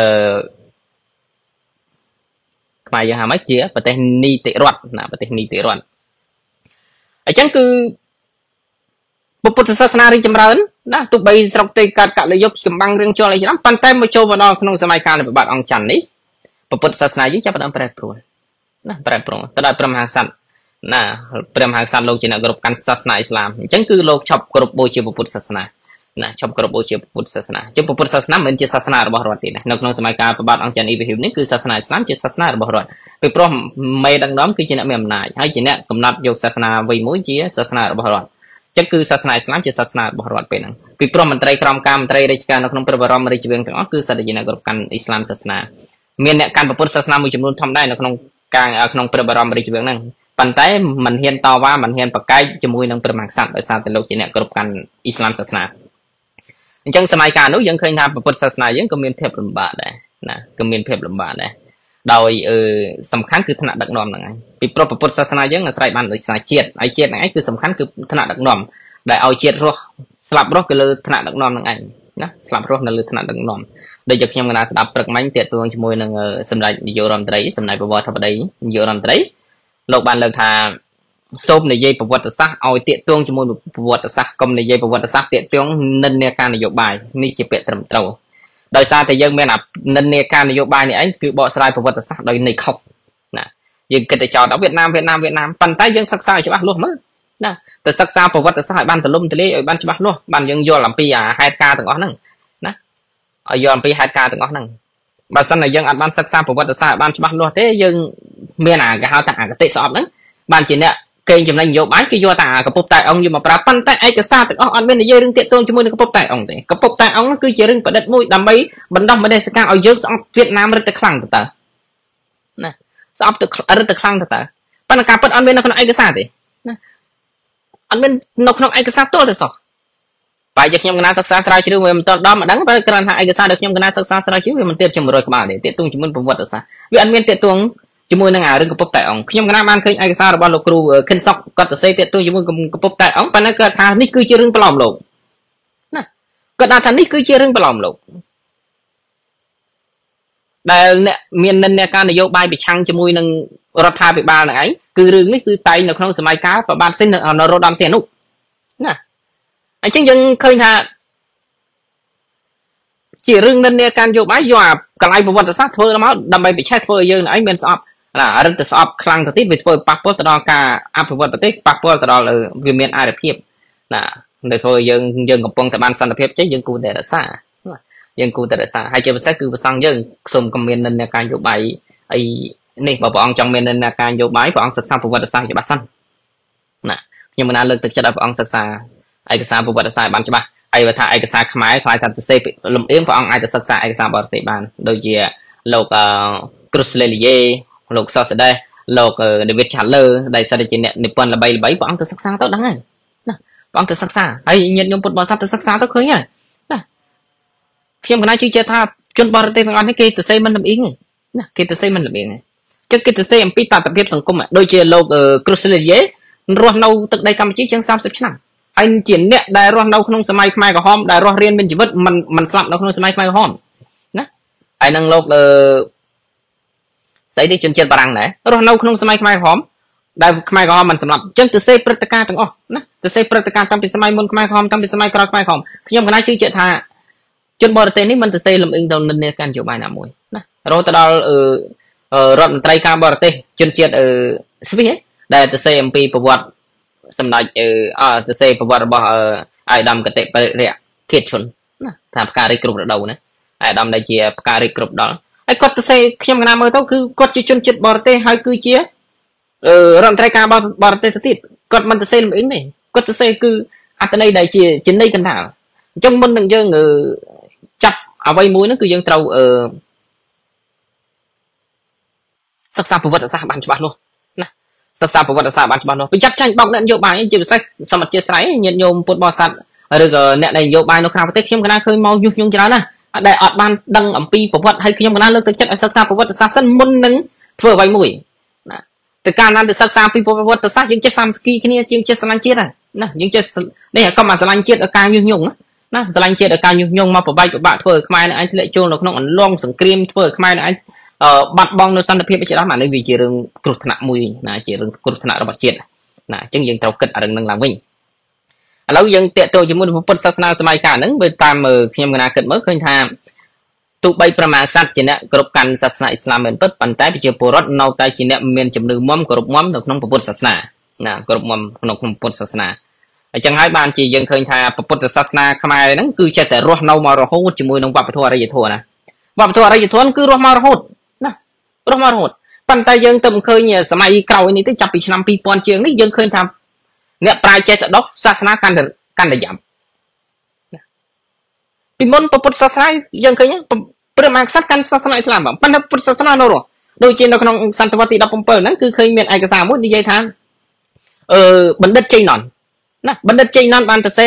หมายยังหาไม่เชื่อประเทศนิติรัฐนะประเทศนิติรัฐไอ้จังคือปุถุศาสนาเรื่องจำเริญนะตุบสระเตกัดกัดเลยยกกำบังเรื่องโจอะไรนั้นปันเต็มมาโจวันนอกขนมสมัยการในประวัติองจันนี้ปุถุศาสนายิ่งจะประดับแปรปรวนนะแปรปรวนแต่ได้ประมาณสั้นนะประมาณสั้นโลกจีนกรุบการศาสนาอิสลามจังคือโลกชอบกรุบโบจีปุถุศาสนานะชอบกรุบโบจีปุถุศาสนาจึงปุถุศาสนาเหมือนจีศาสนาระบอบรัฐนี่นะนอกจากสมัยการประวัติองจันอีพิวนี่คือศาสนาอิสลามจีศาสนาระบอบรัฐไปพร้อมไม่ดังน้อมคือจีนเมียมนายให้จีนกำนัดยกศาสนาวิมุจีศาสนาระบอบรัฐจังคือศาสนาอิสลามจะศาสนาบรอดเป็นนั่งปีพร้อมมันไตรกรรมการไตรราชการนกนงประบรมริจเวงทั้งนั้นคือสัตยินกรบกันอิสลามศาสนาเมียนเนี่ยการประพฤติศาสนามีจำนวนทำได้นกนงการนงประบรมริจเวงนั่งปันไตมันเฮียนต่อว่ามันเฮียนประกายจมูกนงประมาณสัตว์โดยสารแต่โลกจีเนี่ยกรบกันอิสลามศาสนาจังสมัยการนู้ยังเคยทำประพฤติศาสนายังก็มีเพียบลำบากได้นะก็มีเพียบลำบากได้โดยสำคัญคือถนัดดักนอมนั่งไงปีประพฤติศาสนายังอาศัยบ้านโดยสายเจียดไอเจียดนั่งไงคือสำคัญคือถนัดดักนอมได้เอาเจียดรอสลับรอก็เลยถนัดดักนอมนั่งไงนะสลับรอนั่นเลยถนัดดักนอมโดยจากยังงานสลับปรักมันเตียตัวจมูกนั่งสำหรับโยรมไตรสำหรับประวัติธรรมใดโยรมไตรโลกบ้านเลิกทาส้มในเย่ประวัติศาสตร์เอาเตียตัวจมูกประวัติศาสตร์กรมในเย่ประวัติศาสตร์เตียตัวนั่นเนี่ยการนโยบายนี่จะเป็นตรงตัวโดยซาแต่ยังไม่นับนั่นเนี่ยการนโยบายนี่ไอ้คือบอสไลประวัติศาสตร์โดยในเขานะยังเกิดจอดเอาเวียดนามปันใต้ยังศึกษาใช่ปะลูกมั้งนะแต่ศึกษาประวัติศาสตร์บ้านตะลุ่มทะเลบ้านใช่ปะลูกบ้านยังย้อนหลังปีไฮกาต่างอ้อนั่งนะย้อนปีไฮกาต่างอ้อนั่งบางสันไหนยังอัดบ้านศึกษาประวัติศาสตร์บ้านใช่ปะลูกแต่ยังเมียนก็หาต่างก็เตะสอบนั่งบ้านจีนเนี่ยเก่งจำนวนโยบายคือโยต่างกับปุ๊บแต่องอยู่มาปราปันแต่ไอ้กษัตริย์อันเป็นในเรื่องเตะตัวจมูกกับปุ๊บแต่องแต่กับปุ๊บแต่องนั่นคือเรื่องประเด็นมุ้ยดำไปบรรดาไม่ได้สกัดเอาเยอะสองเวียดนามรัฐคลังต่างๆนะสอบตึกรัฐคลังต่างๆปัญหาปัญหาอันเป็นในคนไอ้กษัตริย์นะអត់មាននៅក្នុងឯកសារទល់ទេសោះបែរជាខ្ញុំកណាសិក្សាស្រាវជ្រាវវាមិនតដល់ម្ដងបើគ្រាន់ថាឯកសារដែលខ្ញុំកណាសិក្សាស្រាវជ្រាវវាមិនទៀត100ក្បាលទេទាក់ទងជាមួយប្រវត្តិសាស្ត្រវាអត់មានទាក់ទងជាមួយនឹងរឿងកពុបតែអង្គខ្ញុំកណាបានឃើញឯកសាររបស់លោកគ្រូខិនសុកគាត់សរសេរទាក់ទងជាមួយកពុបតែអង្គប៉ុន្តែគាត់ថានេះគឺជារឿងប្រឡំលោកណាគាត់ថានេះគឺជារឿងប្រឡំលោកដែលអ្នកមាននិន្នាការនយោបាយប្រឆាំងជាមួយនឹងរដ្ឋាភិបាលហ្នឹងឯងគឺរឿងនេះគឺតែងនៅក្នុងសម័យកាលប្របាទសិននរោត្តមសីហនុណាអញ្ចឹងយើងឃើញថាជារឿងនិន្នាការនយោបាយយកអាកន្លែងប្រវត្តិសាស្ត្រធ្វើមកដើម្បីប្រឆេះធ្វើឲ្យយើងឯងមានស្អប់ណារឹតទៅស្អប់ខ្លាំងទៅទៀតវាធ្វើប៉ះពាល់ទៅដល់ការអភិវឌ្ឍប្រទេសប៉ះពាល់ទៅដល់វាមានអរិភាពណានៅធ្វើឲ្យយើងកំពុងតែបានសន្តិភាពចេះយើងគួរតែរក្សាយើងគួរតែរក្សាហើយជាពិសេសគឺប្រសង់យើងសូមកុំមាននិន្នាការនយោបាយអីនេះបើព្រះអង្គចង់មាននិន្នាការនយោបាយព្រះអង្គសិក្សាប្រវត្តិសាស្ត្រច្បាស់សិនណាខ្ញុំមិនណាលើកទឹកចិត្តឲ្យព្រះអង្គសិក្សាឯកសារប្រវត្តិសាស្ត្របានច្បាស់ហើយបើថាឯកសារខ្មែរខ្លាយថាទៅសេលំអៀងព្រះអង្គអាចទៅសិក្សាឯកសារបរទេសបានដូចជាលោកគ្រូសលេលីយេលោកសសដេសលោកដេវីតឆាលើដែលសិតជាអ្នកនិពន្ធល្បីព្រះអង្គទៅសិក្សាទៅដឹងហើយណាព្រះអង្គទៅសិក្សាហើយញាតិញោមពុទ្ធបរិស័ទទៅសិក្សាទៅឃើញហើយណាខ្ញុំកណាជឿជាក់ថាជនបរទេសទាំងអស់នេះគេទៅសេមិនលំអៀងទេណាគេទៅសេមិនលំអៀងទេចឹងគេទៅសេអំពីតថភាពសង្គមដូចជាលោកគ្រូសលេលីយេរស់នៅទឹកដីកម្ពុជាជាង30ឆ្នាំហើយជាអ្នកដែលរស់នៅក្នុងសម័យខ្មែរក្រហមដែលរស់រៀនមានជីវិតមិនស្លាប់នៅក្នុងសម័យខ្មែរក្រហមណាហើយនឹងលោកស្អីនេះជនជាតិបារាំងដែររស់នៅក្នុងសម័យខ្មែរក្រហមដែលខ្មែរក្រហមមិនសម្លាប់អញ្ចឹងទៅសេព្រឹត្តិការណ៍ទាំងអស់ណាទៅសេព្រឹត្តិការណ៍តាំងពីសម័យមុនខ្មែរក្រហមតាំងពីសម័យក្រោយខ្មែរក្រហមខ្ញុំកណាជឿជាក់ថាជនបរទេសនេះមិនទៅសេលំអៀងទៅនិន្នាការនយោបាយណាមួយណារហូតដល់រដ្ឋមន្ត្រីការបរទេសជនជាតិស្វីសដែលទៅសេអំពីប្រវត្តិសម្ដេចទៅសេប្រវត្តិរបស់អាយដាមកតិបរិយខេតជនណាថាផ្ការីកគ្រប់រដូវណាអាយដាមដែលជាផ្ការីកគ្រប់ដល់ហើយគាត់ទៅសេខ្ញុំកណាមើលទៅគឺគាត់ជាជនជាតិបរទេសហើយគឺជារដ្ឋមន្ត្រីការបរទេសទៅទៀតគាត់មិនទៅសេលំអៀងទេគាត់ទៅសេគឺអត្តន័យដែលជាន័យកណ្ដាលអញ្ចឹងមុននឹងយើងចាប់អ្វីមួយហ្នឹងគឺយើងត្រូវសិក្សាប្រវត្តិសាស្ត្របានច្បាស់នោះណាសិក្សាប្រវត្តិសាស្ត្របានច្បាស់នោះប្រយ័ត្នចាញ់បោកអ្នកនយោបាយជាពិសេសសមត្ថជាស្រ័យញាតិញោមពុទ្ធបរិស័ទឬក៏អ្នកនយោបាយនៅក្រៅប្រទេសខ្ញុំកណាឃើញមកញុះញង់ច្រើនណាស់ដែលអត់បានដឹងអំពីប្រវត្តិហើយខ្ញុំកណាលើកទឹកចិត្តឲ្យសិក្សាប្រវត្តិសាស្ត្រសិនមុននឹងធ្វើអ្វីមួយណាទៅការណាទៅសិក្សាពីប្រវត្តិសាស្ត្រយើងចេះសាមគ្គីគ្នាយើងចេះស្រឡាញ់ជាតិណាយើងចេះនេះកុំអាស្រឡាញ់ជាតិឲ្យការញុះញង់ណាស្រឡាញ់ជាតិឲ្យការញុះញង់មកប្របែកប្របាក់ធ្វើឲ្យខ្មែរនឹងឯងធ្លាក់ចូលនៅក្នុងអន្លង់សង្គ្រាមធ្វើឲ្យខ្មែរនឹងឯងបាត់បង់នៅសន្តិភាពជាដើមអានេះវាជារឿងគ្រោះថ្នាក់មួយណាជារឿងគ្រោះថ្នាក់របស់ជាតិណាអញ្ចឹងយើងត្រូវគិតរឿងនឹងឡើងវិញឥឡូវយើងតាក់ទងជាមួយនឹងពុទ្ធសាសនាសម័យកាលហ្នឹងវាតាមខ្ញុំកណាគិតមើលឃើញថាទោះបីប្រមាក្សត្រជាអ្នកគ្រប់កាន់សាសនាអ៊ីស្លាមមែនពិតប៉ុន្តែប្រជាពលរដ្ឋនៅតែជាអ្នកមានជំនឿមុំគោរពមុំនៅក្នុងពុទ្ធសាសនាណាគោរពមុំក្នុងពុទ្ធសាសនាអញ្ចឹងហើយបានជាយើងឃើញថាពុទ្ធសាសនាខ្មែរហ្នឹងគឺចេះតែរស់នៅមករហូតជាមួយនឹងវប្បធម៌អរិយធម៌ណាវប្បធម៌អរិយធម៌គឺរស់មករហូតណារស់មករហូតប៉ុន្តែយើងទៅមិនឃើញសម័យក្រោយនេះទេចាប់ពីឆ្នាំ2000ជាងនេះយើងឃើញថាអ្នកប្រាជ្ញចេះតែដុសសាសនាកាន់តែយ៉ាប់ពីមុនពុទ្ធសាសនាយើងឃើញព្រះមហាក្សត្រកាន់សាសនាអ៊ីស្លាមប៉ុន្តែពុទ្ធសាសនានៅរស់ដូចជានៅក្នុងសតវត្សទី17ហ្នឹងគឺឃើញមានឯកសារមួយនិយាយថាបណ្ឌិតជ័យណនណាបណ្ឌិតជ័យណនបានទៅសេ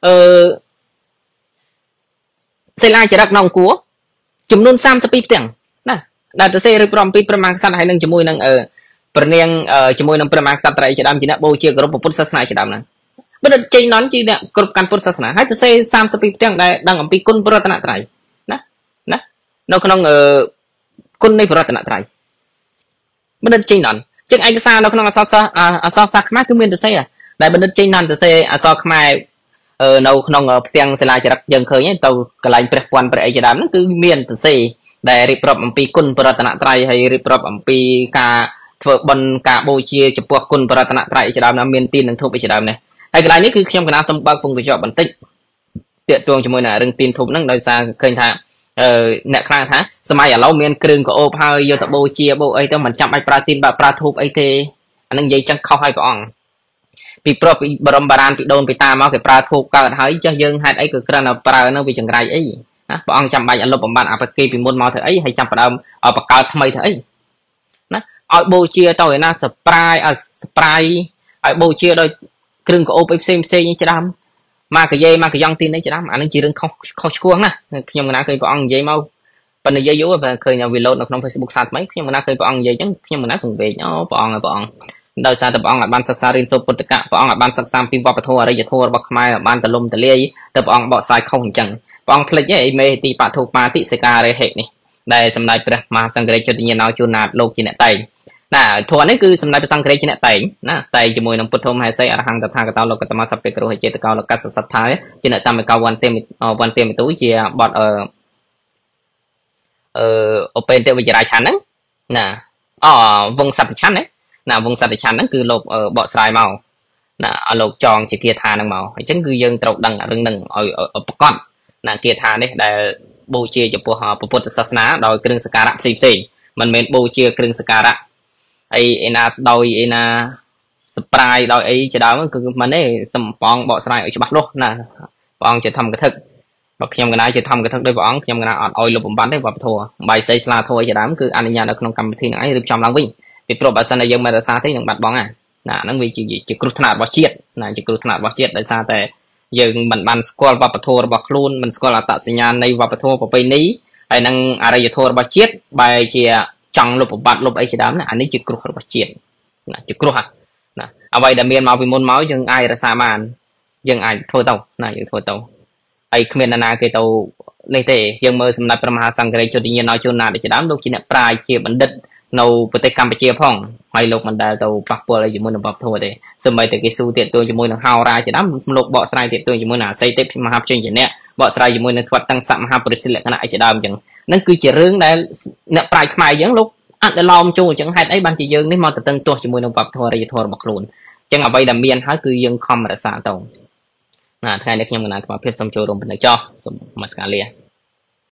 សិលាចារឹកក្នុងអង្គរចំនួន32ផ្ទាំងណាដែលទៅសេរៀបរាប់ពីព្រះមហាក្សត្រហើយនឹងជាមួយនឹងព្រះនាងជាមួយនឹងព្រះមហាក្សត្រជាដើមជាអ្នកបូជាគោរពពុទ្ធសាសនាជាដើមហ្នឹងបណ្ឌិតជ័យណនជាអ្នកគ្រប់កាន់ពុទ្ធសាសនាហើយទៅសេ32ផ្ទាំងដែលដឹងអំពីគុណព្រះរតនត្រ័យណានៅក្នុងគុណនៃព្រះរតនត្រ័យបណ្ឌិតជ័យណនជាងឯកសារនៅក្នុងអក្សរសាស្ត្រខ្មែរគឺមានទៅសេដែលបណ្ឌិតជ័យណនទៅសេអក្សរខ្មែរនៅក្នុងផ្ទាំងសិលាចារឹកយើងឃើញទៅកន្លែងព្រះពន្ធព្រះអីជាដើមហ្នឹងគឺមានទៅសេដែលរៀបរាប់អំពីគុណព្រះរតនត្រ័យហើយរៀបរាប់អំពីការធ្វើបុណ្យការបូជាចំពោះគុណព្រះរតនត្រ័យជាដើមណាមានទាននិងធូបជាដើមនេះហើយកន្លែងនេះគឺខ្ញុំកណាសូមបើកពងកញ្ចក់បន្តិចទាក់ទងជាមួយនឹងរឿងទានធូបហ្នឹងដោយសារឃើញថាអ្នកខ្លះថាសម័យឥឡូវមានគ្រឿងក្អូបហើយយកទៅបូជាបូអីទៅមិនចាំបាច់ប្រើទានបើប្រើធូបអីទេអានឹងនិយាយចឹងខុសហើយព្រះអង្គពីព្រោះពីបរមបារាណពីដូនពីតាមកគេប្រើធូបកើតហើយចេះយើងហេតុអីក៏គ្រាន់តែប្រើនៅវាចង្រៃអីណាព្រះអង្គចាំបាច់អលុបបំបត្តិអបគេពីមុនមកធ្វើអីហើយចាំផ្ដើមបកកើតថ្មីធ្វើអីណាឲ្យបូជាទៅឯណាសប្រាយឲ្យបូជាដោយគ្រឿងកោបផ្សេងច្បាស់មកកយាយមកកយ៉ងទីនេះច្បាស់អានឹងជារឿងខុសឆ្គងណាខ្ញុំមិនណាឃើញព្រះអង្គនិយាយមកប៉ុន្តែនិយាយយូរបើឃើញវាឡូតនៅក្នុង Facebook សាថ្មីខ្ញុំមិនណាឃើញព្រះអង្គនិយាយអញ្ចឹងខ្ញុំមិនណាសង្វេគអូព្រះអង្គដោយសារតែព្រះអង្គបានសិក្សារៀនសូត្រពុទ្ធកៈព្រះអង្គបានសិក្សាពីវប្បធម៌អរិយធម៌របស់ខ្មែរបានទលំទលាយទៅព្រះអង្គបកស្រាយខុសអញ្ចឹងព្រះអង្គភ្លេចឯមេទីបទុបាតិសេការេហេនេះដែលសម្ដេចព្រះមហាសង្ឃរាជយុទ្ធញ្ញាណោជួនណាតលោកជាអ្នកតែងណាធម៌នេះគឺសម្ដេចព្រះសង្ឃរាជជាអ្នកតែងណាតែជាមួយនឹងពុទ្ធមហេសីអរហង្គតថាកតោលោកតមសព្វេគ្រោហចេតកោលោកសសត្ថាជាអ្នកតាមកោវន្តិមិទូជាបទអូពេនទេវិជ្រាឆានហ្នឹងណាវងសត្វឆានណាវងសត្វឆានហ្នឹងគឺលោកបកស្រាយមកណាឲ្យលោកចងជាគាថាហ្នឹងមកអញ្ចឹងគឺយើងត្រូវដឹងរឿងហ្នឹងឲ្យប្រកបណាគាថានេះដែលបូជាចំពោះពុទ្ធសាសនាដោយគ្រឿងសក្ការៈផ្សេងមិនមែនបូជាគ្រឿងសក្ការៈអីណាដោយឯណាសប្រាយដោយអីជាដើមគឺមិនទេសំបងបកស្រាយឲ្យច្បាស់លាស់ណាព្រះអង្គជាធម្មកថាបើខ្ញុំកណាជាធម្មកថាដោយព្រះអង្គខ្ញុំកណាអត់ឲ្យលុបបំបត្តិទេវប្បធម៌បាយសីស្លាធម៌ជាដើមគឺអនុញ្ញាតនៅក្នុងកម្មវិធីហ្នឹងឯងរៀបចំឡើងវិញពីព្រោះបើសិនតែយើងមិនរក្សាទេនឹងបាត់បង់ណាហ្នឹងវាជាគ្រោះថ្នាក់របស់ជាតិណាជាគ្រោះថ្នាក់របស់ជាតិដោយសារតែយើងមិនបានស្គាល់វប្បធម៌របស់ខ្លួនមិនស្គាល់អត្តសញ្ញាណនៃវប្បធម៌ប្រពៃណីហើយនឹងអរិយធម៌របស់ជាតិបែរជាចង់លុបបំបត្តិលុបអីជាដើមណាអានេះជាគ្រោះរបស់ជាតិណាជាគ្រោះណាអ្វីដែលមានមកពីមុនមកយើងអាចរក្សាបានយើងអាចធ្វើទៅណាយើងធ្វើទៅហើយគ្មាននរណាគេទៅនេះទេយើងមើលសម្ដេចព្រះមហាសង្ឃរាជយុទ្ធញ្ញាណោជួនណាតជាដើមលោកជាអ្នកប្រាជ្ញជាបណ្ឌិតនៅប្រទេសកម្ពុជាផងហើយលោកមិនដែលទៅប៉ះពាល់អីជាមួយនឹងវប្បធម៌ទេសូម្បីតែគេស៊ូទៀតទួជាមួយនឹងហោរាជាដើមលោកបកស្រាយទៀតទួជាមួយនឹងអាស័យទេពមហាព្យញ្ជនៈបកស្រាយជាមួយនឹងធវតង្សមហាពុរិសលក្ខណៈអីជាដើមអញ្ចឹងហ្នឹងគឺជារឿងដែលអ្នកប្រាជ្ញខ្មែរយើងលោកអត់ឡោមចូលអញ្ចឹងហេតុអីបានជាយើងនេះមកទៅតឹងទាស់ជាមួយនឹងវប្បធម៌អរិយធម៌របស់ខ្លួនអញ្ចឹងអ្វីដែលមានហើយគឺយើងខំរក្សាទៅណាថ្ងៃនេះខ្ញុំកណាអាត្មាភាពសូមចូលរួមបណ្ឌិតចោះសូមនមស្ការលា